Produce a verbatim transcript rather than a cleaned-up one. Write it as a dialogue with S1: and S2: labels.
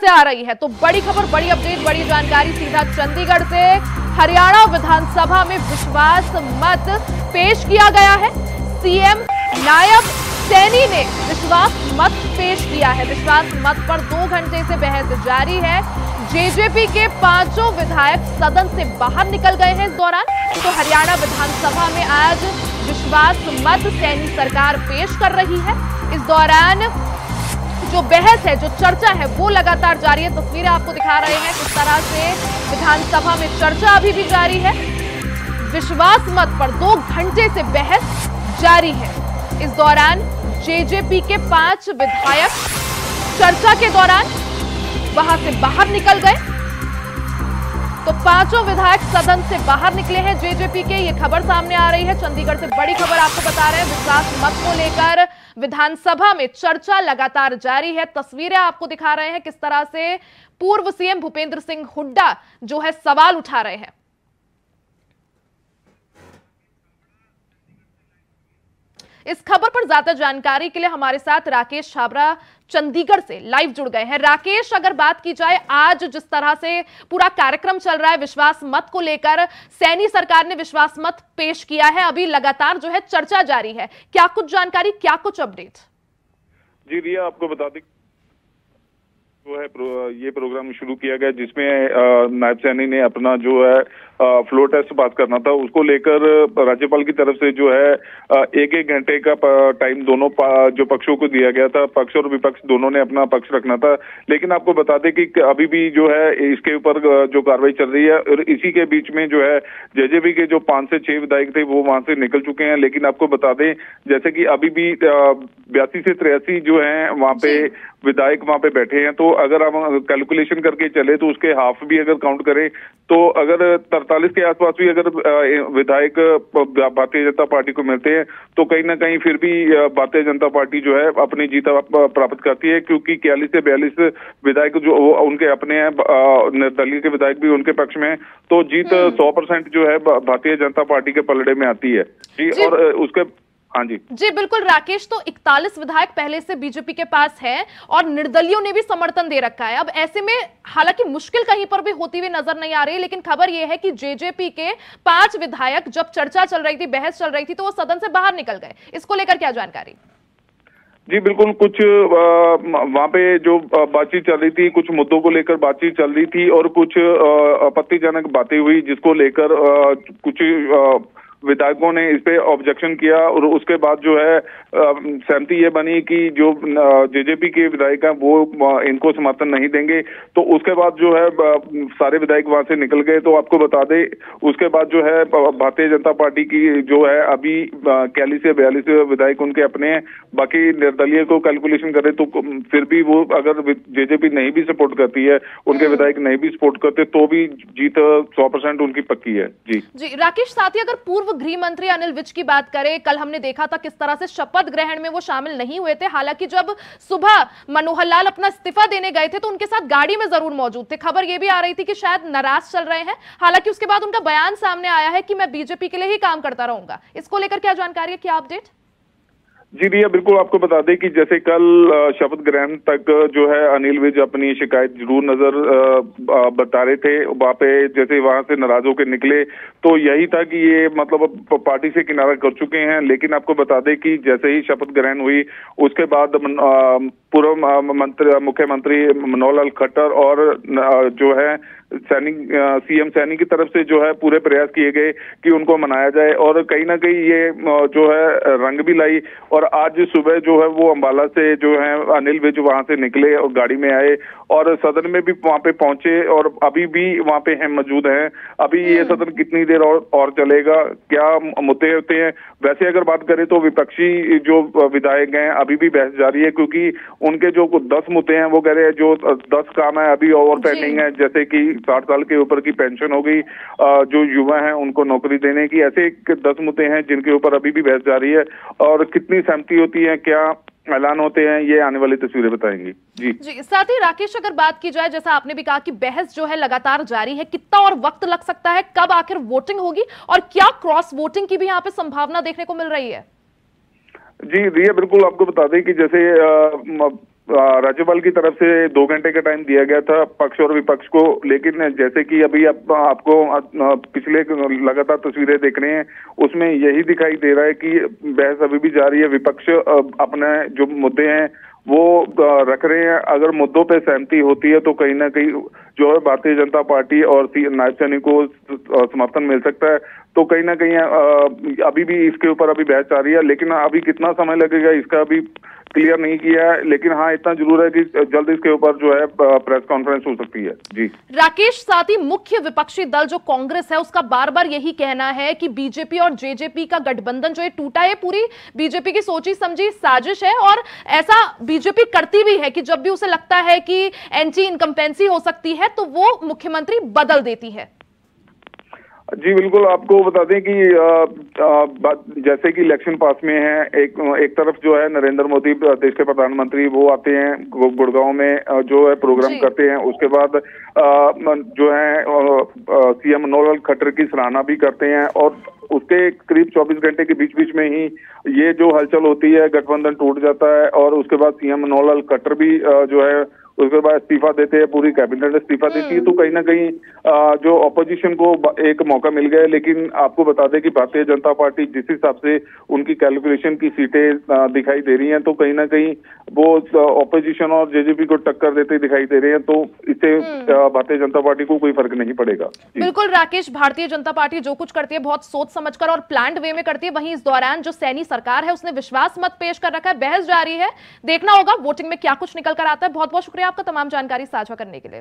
S1: से आ रही है। तो बड़ी खबर, बड़ी अपडेट, बड़ी जानकारी सीधा चंडीगढ़ से। हरियाणा विधानसभा में विश्वास मत पेश किया गया है। सीएम नायब सैनी ने विश्वास मत पेश किया है। विश्वास मत पर दो घंटे से बहस जारी है। जेजेपी के पांचों विधायक सदन से बाहर निकल गए हैं इस दौरान। तो हरियाणा विधानसभा में आज विश्वास मत सैनी सरकार पेश कर रही है। इस दौरान जो बहस है, जो चर्चा है, वो लगातार जारी है। तस्वीरें आपको दिखा रहे हैं किस तरह से विधानसभा में चर्चा अभी भी जारी है। विश्वास मत पर दो घंटे से बहस जारी है। इस दौरान जेजेपी के पांच विधायक चर्चा के दौरान वहां से बाहर निकल गए। तो पांचों विधायक सदन से बाहर निकले हैं जेजेपी के। ये खबर सामने आ रही है चंडीगढ़ से, बड़ी खबर आपको बता रहे हैं। विश्वास मत को लेकर विधानसभा में चर्चा लगातार जारी है। तस्वीरें आपको दिखा रहे हैं किस तरह से पूर्व सीएम भूपेंद्र सिंह हुड्डा जो है सवाल उठा रहे हैं। इस खबर पर ज्यादा जानकारी के लिए हमारे साथ राकेश छाबरा चंडीगढ़ से लाइव जुड़ गए हैं। राकेश, अगर बात की जाए आज जिस तरह से पूरा कार्यक्रम चल रहा है विश्वास मत को लेकर, सैनी सरकार ने विश्वास मत पेश किया है, अभी लगातार जो है चर्चा जारी है, क्या कुछ जानकारी, क्या कुछ अपडेट?
S2: जी रिया, आपको बता दें जो है प्रो, ये प्रोग्राम शुरू किया गया जिसमें नायब सैनी ने अपना जो है फ्लोर टेस्ट पास करना था। उसको लेकर राज्यपाल की तरफ से जो है एक एक घंटे का टाइम दोनों जो पक्षों को दिया गया था। पक्ष और विपक्ष दोनों ने अपना पक्ष रखना था। लेकिन आपको बता दें कि अभी भी जो है इसके ऊपर जो कार्रवाई चल रही है और इसी के बीच में जो है जेजेपी के जो पांच से छह विधायक थे वो वहां से निकल चुके हैं। लेकिन आपको बता दें जैसे कि अभी भी बयासी से तिरासी जो है वहां पे विधायक वहां पे बैठे हैं। तो अगर हम कैलकुलेशन करके चले तो उसके हाफ भी अगर काउंट करें तो अगर तरतालीस के आसपास भी अगर विधायक भारतीय जनता पार्टी को मिलते हैं तो कहीं ना कहीं फिर भी भारतीय जनता पार्टी जो है अपनी जीत प्राप्त करती है, क्योंकि इक्यालीस से बयालीस विधायक जो उनके अपने हैं, निर्दलीय के विधायक भी उनके पक्ष में, तो जीत सौ परसेंट जो है भारतीय जनता पार्टी के पलड़े में आती है। जी, जी। और उसके हाँ जी
S1: जी बिल्कुल राकेश, तो इकतालीस विधायक पहले से बीजेपी के पास हैं और निर्दलियों ने भी समर्थन दे रखा है। अब ऐसे में हालांकि मुश्किल कहीं पर भी होती हुई नजर नहीं आ रही, लेकिन खबर यह है कि जेजेपी के पांच विधायक जब चर्चा चल रही थी, बहस चल रही थी, तो वो सदन से बाहर निकल गए। इसको लेकर क्या जानकारी?
S2: जी बिल्कुल, कुछ वहाँ पे जो बातचीत चल रही थी, कुछ मुद्दों को लेकर बातचीत चल रही थी और कुछ आपत्तिजनक बातें हुई जिसको लेकर कुछ विधायकों ने इस पे ऑब्जेक्शन किया और उसके बाद जो है सहमति ये बनी कि जो जेजेपी के विधायक हैं वो इनको समर्थन नहीं देंगे। तो उसके बाद जो है सारे विधायक वहां से निकल गए। तो आपको बता दें उसके बाद जो है भारतीय जनता पार्टी की जो है अभी इक्यालीस से बयालीस विधायक उनके अपने हैं। बाकी निर्दलीय को कैलकुलेशन करें तो फिर भी वो अगर जेजेपी नहीं भी सपोर्ट करती है, उनके विधायक नहीं भी सपोर्ट करते, तो भी जीत सौ परसेंट उनकी पक्की है। जी
S1: जी राकेश, साथ ही अगर पूर्व गृह मंत्री अनिल विज की बात करें, कल हमने देखा था किस तरह से शपथ ग्रहण में वो शामिल नहीं हुए थे। हालांकि जब सुबह मनोहर लाल अपना इस्तीफा देने गए थे तो उनके साथ गाड़ी में जरूर मौजूद थे। खबर ये भी आ रही थी कि शायद नाराज चल रहे हैं। हालांकि उसके बाद उनका बयान सामने आया है कि मैं बीजेपी के लिए ही काम करता रहूंगा। इसको लेकर क्या जानकारी है, क्या अपडेट?
S2: जी रिया, बिल्कुल आपको बता दें कि जैसे कल शपथ ग्रहण तक जो है अनिल विज अपनी शिकायत जरूर नजर बता रहे थे। वहाँ पे जैसे वहां से नाराज होकर निकले तो यही था कि ये मतलब पार्टी से किनारा कर चुके हैं। लेकिन आपको बता दें कि जैसे ही शपथ ग्रहण हुई उसके बाद पूर्व मंत्री मुख्यमंत्री मनोहर लाल खट्टर और जो है सैनी सीएम सैनी की तरफ से जो है पूरे प्रयास किए गए कि उनको मनाया जाए और कहीं ना कहीं ये जो है रंग भी लाई। और आज सुबह जो है वो अंबाला से जो है अनिल विज वहां से निकले और गाड़ी में आए और सदन में भी वहां पे पहुंचे और अभी भी वहां पे हैं, मौजूद हैं। अभी ये सदन कितनी देर और, और चलेगा, क्या मुद्दे होते हैं? वैसे अगर बात करें तो विपक्षी जो विधायक हैं अभी भी बहस जारी है, क्योंकि उनके जो दस मुद्दे हैं वो कह रहे हैं जो दस काम है अभी और पेंडिंग है, जैसे कि साठ साल के ऊपर की पेंशन हो गई, जो युवा हैं उनको नौकरी देने की, ऐसे दस मुद्दे हैं जिनके ऊपर अभी भी बहस जारी है। और कितनी सहमति होती है, क्या ऐलान होते हैं, ये आने वाली तस्वीरें बताएंगी। जी
S1: जी साथ ही राकेश, अगर बात की जाए जैसा आपने भी कहा कि बहस जो है लगातार जारी है, कितना और वक्त लग सकता है, कब आखिर वोटिंग होगी और क्या क्रॉस वोटिंग की भी यहाँ पे संभावना देखने को मिल रही है?
S2: जी रिया, बिल्कुल आपको बता दें कि जैसे राज्यपाल की तरफ से दो घंटे का टाइम दिया गया था पक्ष और विपक्ष को, लेकिन जैसे कि अभी आप, आपको पिछले लगातार तस्वीरें देख रहे हैं, उसमें यही दिखाई दे रहा है कि बहस अभी भी जारी है। विपक्ष अपने जो मुद्दे हैं वो रख रहे हैं। अगर मुद्दों पे सहमति होती है तो कहीं ना कहीं जो है भारतीय जनता पार्टी और नायब सैनी को समर्थन मिल सकता है। तो कहीं ना कहीं अभी भी इसके ऊपर अभी बहस जारी है, लेकिन अभी कितना समय लगेगा इसका अभी क्लियर नहीं किया है। लेकिन हाँ, इतना जरूर है कि जल्द इसके ऊपर जो है प्रेस कॉन्फ्रेंस हो सकती है। जी
S1: राकेश, साथ ही मुख्य विपक्षी दल जो कांग्रेस है उसका बार बार यही कहना है कि बीजेपी और जेजेपी का गठबंधन जो है टूटा है, पूरी बीजेपी की सोची समझी साजिश है, और ऐसा बीजेपी करती भी है कि जब भी उसे लगता है कि एंटी इनकम्पेंसी हो सकती है तो वो मुख्यमंत्री बदल देती है।
S2: जी बिल्कुल, आपको बता दें कि आ, आ, जैसे कि इलेक्शन पास में है, एक एक तरफ जो है नरेंद्र मोदी देश के प्रधानमंत्री वो आते हैं गुड़गांव में जो है प्रोग्राम करते हैं। उसके बाद आ, जो है सीएम मनोहर खट्टर की सराहना भी करते हैं, और उसके करीब चौबीस घंटे के बीच बीच में ही ये जो हलचल होती है, गठबंधन टूट जाता है। और उसके बाद सीएम मनोहर खट्टर भी जो है उसके बाद इस्तीफा देते हैं, पूरी कैबिनेट इस्तीफा देती है। तो कहीं ना कहीं जो ऑपोजिशन को एक मौका मिल गया है। लेकिन आपको बता दें कि भारतीय जनता पार्टी जिस हिसाब से उनकी कैलकुलेशन की सीटें दिखाई दे रही हैं, तो कहीं ना कहीं वो ऑपोजिशन और जेजेपी को टक्कर देते दिखाई दे रहे हैं। तो इससे भारतीय जनता पार्टी को कोई फर्क नहीं पड़ेगा।
S1: बिल्कुल राकेश, भारतीय जनता पार्टी जो कुछ करती है बहुत सोच समझकर और प्लान्ड वे में करती है। वहीं इस दौरान जो सैनी सरकार है उसने विश्वास मत पेश कर रखा है, बहस जारी है। देखना होगा वोटिंग में क्या कुछ निकल कर आता है। बहुत बहुत शुक्रिया आपका तमाम जानकारी साझा करने के लिए।